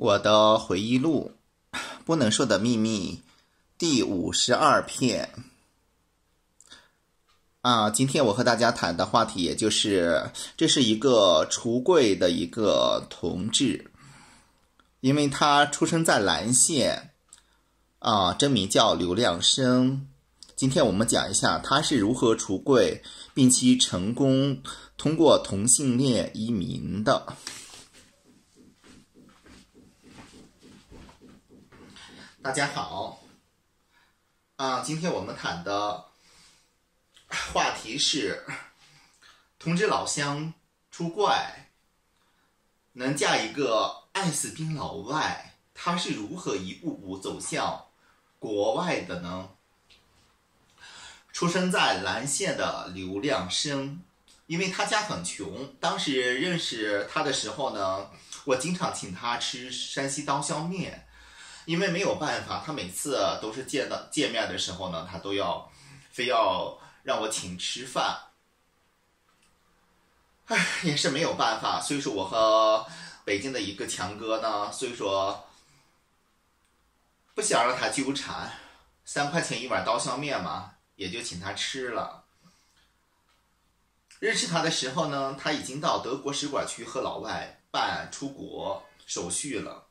我的回忆录，不能说的秘密，第52篇。今天我和大家谈的话题，也就是这是一个橱柜的一个同志，因为他出生在蓝县，真名叫刘亮生。今天我们讲一下他是如何橱柜，并且成功通过同性恋移民的。大家好，今天我们谈的话题是同志老乡出怪，能嫁一个爱死兵老外，他是如何一步步走向国外的呢？出生在蓝县的刘亮生，因为他家很穷，当时认识他的时候呢，我经常请他吃山西刀削面。因为没有办法，他每次都是见面的时候呢，他都非要让我请吃饭。也是没有办法，所以说我和北京的一个强哥呢，所以说不想让他纠缠，3块钱一碗刀削面嘛，也就请他吃了。认识他的时候呢，他已经到德国使馆去和老外办出国手续了。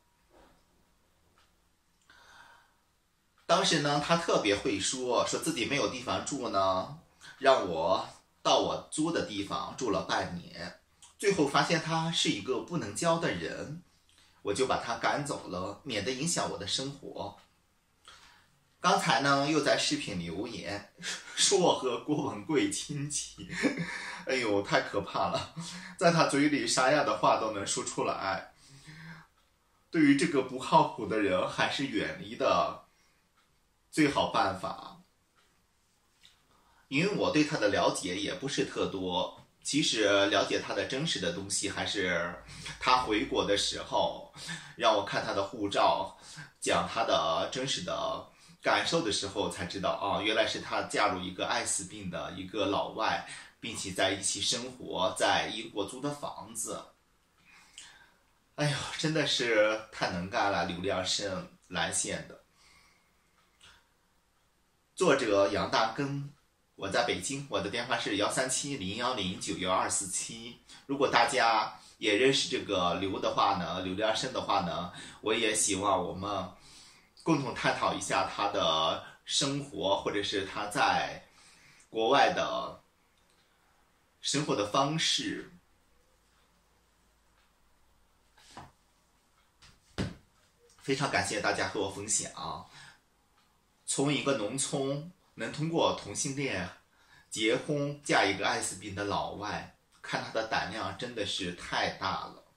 当时呢，他特别会说自己没有地方住呢，让我到我租的地方住了半年。最后发现他是一个不能交的人，我就把他赶走了，免得影响我的生活。刚才呢，又在视频留言说我和郭文贵亲戚，哎呦，太可怕了，在他嘴里啥样的话都能说出来。对于这个不靠谱的人，还是远离的最好办法。因为我对他的了解也不是特多，其实了解他的真实的东西还是他回国的时候让我看他的护照，讲他的真实的感受的时候才知道，原来是他嫁入一个爱死病的一个老外，并且在一起生活，在英国租的房子。哎呦，真的是太能干了，刘亮生，蓝县的。作者杨大根，我在北京，我的电话是13701091247。如果大家也认识这个刘亮生的话呢，我也希望我们共同探讨一下他的生活，或者是他在国外的生活的方式。非常感谢大家和我分享。从一个农村能通过同性恋结婚，嫁一个爱死病的老外，看他的胆量真的是太大了。